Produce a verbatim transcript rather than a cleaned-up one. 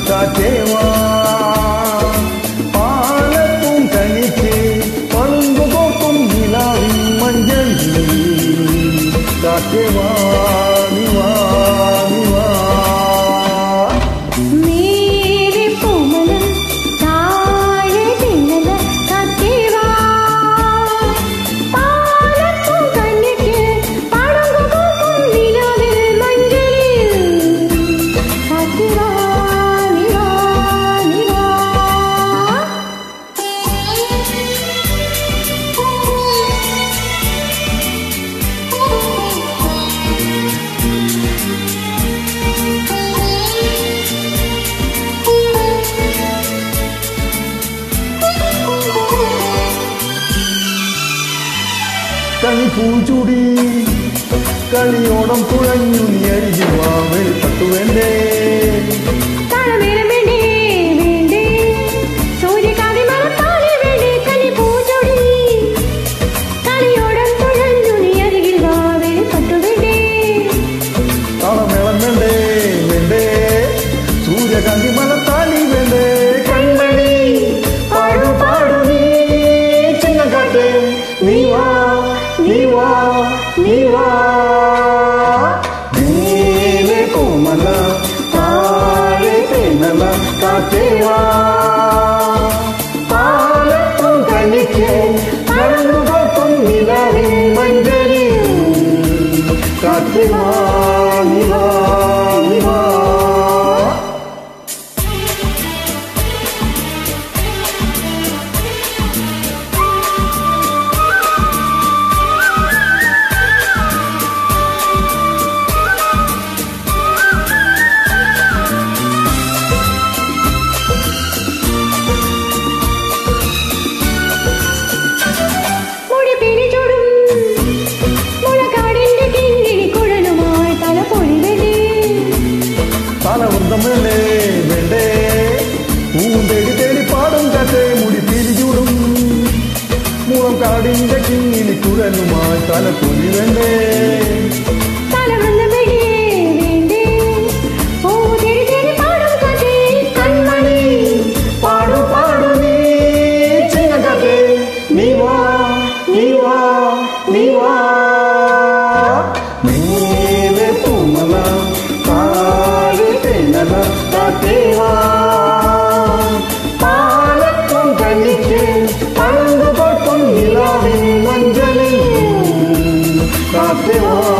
കാറ്റേവാ പാലത്തും കനിക്ക് പളുങ്കുപോക്കും നിലാവിൻ മഞ്ചലിൽ കാറ്റേവാ നിവാ നിവാ കളിപ്പൂചുടി കളിയോടം തുഴഞ്ഞു നീ അരികുവാ വെളിപ്പട്ടു വേണ്ടേ താളമേളം വേണ്ടേ വേണ്ടേ സൂര്യകാന്തി മലത്താലി വേണ്ടേ കൺമണി പാടു പാടു നീ ചിന്നക്കാട്ടെ നീ വാ നീവാ നീവാ നീലെ കോമല താഴെ തേനല കാറ്റേവാ പാലത്തും കനിക്ക് പളുങ്കുപോക്കും നിലാവിൻ മഞ്ചലിൽ കാറ്റേവാ നീവാ നീവാ താളവൃന്ദം വേണ്ടേ വേണ്ടേ പൂവും തേടി തേടി പാടും കാറ്റേ മുടി പിരിചൂടും മൂളം കാടിന്റെ കിങ്ങിനി കുഴലുമായി തലപ്പൊലി വേണ്ടേ കൺമണി പാടു പാടു നീ ചിന്നക്കാട്ടെ നീ വാ നീ വാ നീ വാ നീലെ പൂമല കാറ്റേവാ പാലത്തും കനിക്ക് പളുങ്കുപോക്കും നിലാവിൻ മഞ്ചലിൽ കാറ്റേവാ